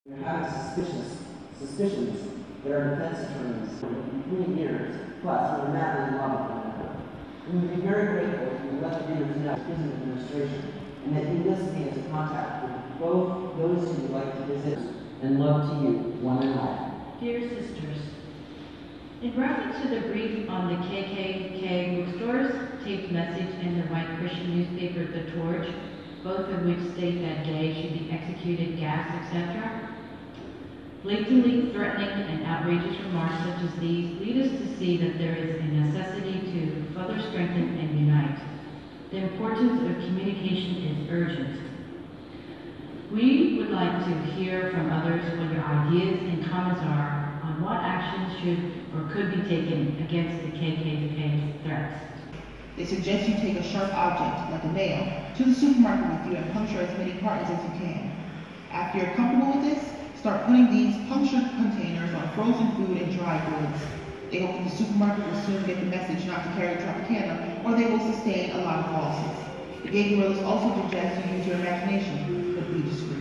You're having suspicions that our defense attorneys for 3 years plus were madly in love with one another. We would be very grateful if you let the readers know prison administration and that you list me as a contact with both those who would like to visit and love to you, one and all. Dear sisters, in reference to the brief on the KKK bookstores, taped message, and the white Christian newspaper The Torch, both of which state that gay should be executed, gassed, etc., blatantly threatening and outrageous remarks such as these lead us to see that there is a necessity to further strengthen and unite. The importance of communication is urgent. We would like to hear from others what your ideas and comments are on what actions should or could be taken against the KKK threats. They suggest you take a sharp object, like a nail, to the supermarket with you and puncture as many cartons as you can. After you're comfortable with this, start putting these punctured containers on frozen food and dry goods. They hope that the supermarket will soon get the message not to carry Tropicana, or they will sustain a lot of losses. The gay guerrillas also suggest you use your imagination, but be discreet.